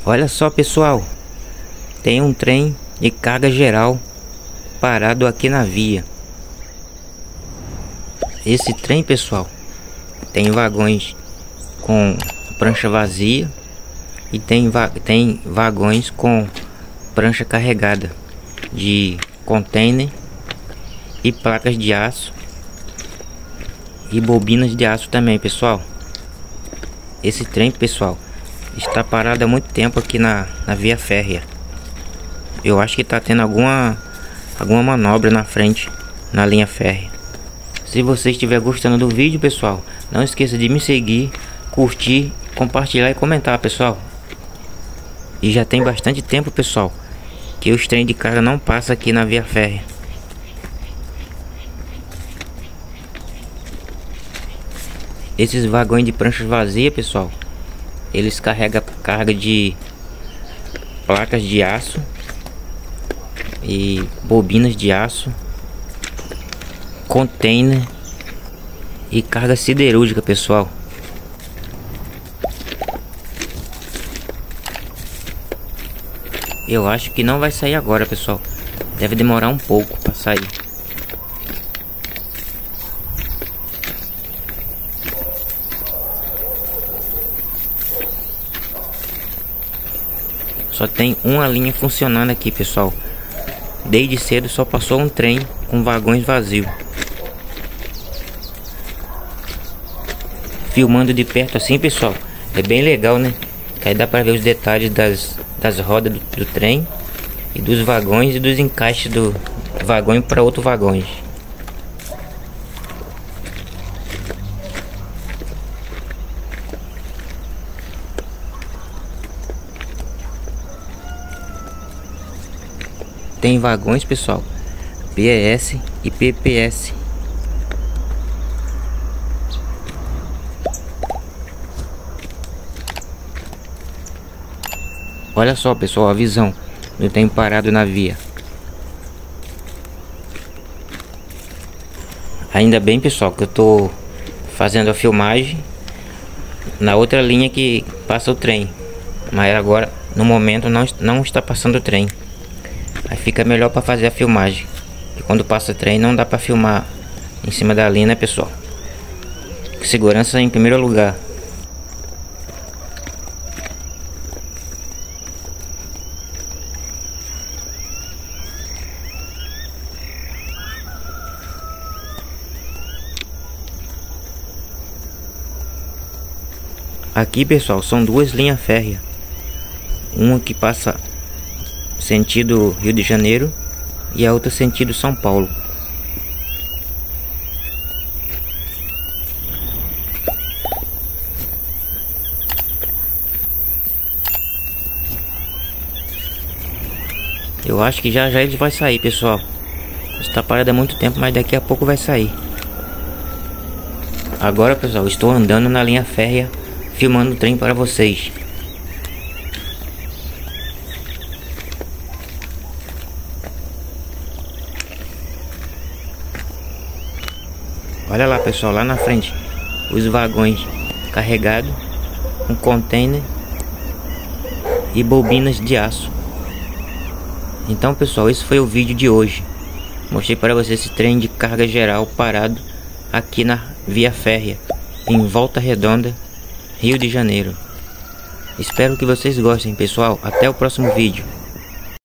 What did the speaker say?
Olha só, pessoal, tem um trem de carga geral parado aqui na via. Esse trem, pessoal, tem vagões com prancha vazia e tem vagões com prancha carregada de container e placas de aço e bobinas de aço também, pessoal. Esse trem, pessoal, está parado há muito tempo aqui na via férrea. Eu acho que está tendo alguma manobra na frente, na linha férrea. Se você estiver gostando do vídeo, pessoal, não esqueça de me seguir, curtir, compartilhar e comentar, pessoal. E já tem bastante tempo, pessoal, que os trens de carga não passam aqui na via férrea. Esses vagões de pranchas vazias, pessoal, eles carregam carga de placas de aço e bobinas de aço, container e carga siderúrgica, pessoal. Eu acho que não vai sair agora, pessoal. Deve demorar um pouco para sair. Só tem uma linha funcionando aqui, pessoal. Desde cedo só passou um trem com vagões vazios. Filmando de perto assim, pessoal, é bem legal, né? Que aí dá para ver os detalhes das rodas do trem e dos vagões e dos encaixes do vagão para outros vagões. Tem vagões, pessoal, PES e PPS. Olha só, pessoal, a visão do trem parado na via. Ainda bem, pessoal, que eu tô fazendo a filmagem na outra linha que passa o trem, mas agora no momento não está passando o trem. Aí fica melhor para fazer a filmagem, e quando passa o trem não dá para filmar em cima da linha, né, pessoal? Segurança em primeiro lugar. Aqui, pessoal, são duas linhas férreas. Uma que passa sentido Rio de Janeiro e a outra sentido São Paulo. Eu acho que já ele vai sair, pessoal. Está parado há muito tempo, mas daqui a pouco vai sair. Agora, pessoal, estou andando na linha férrea, filmando o trem para vocês. Olha lá, pessoal, lá na frente, os vagões carregados com container e bobinas de aço. Então, pessoal, esse foi o vídeo de hoje. Mostrei para vocês esse trem de carga geral parado aqui na via férrea, em Volta Redonda, Rio de Janeiro. Espero que vocês gostem, pessoal. Até o próximo vídeo.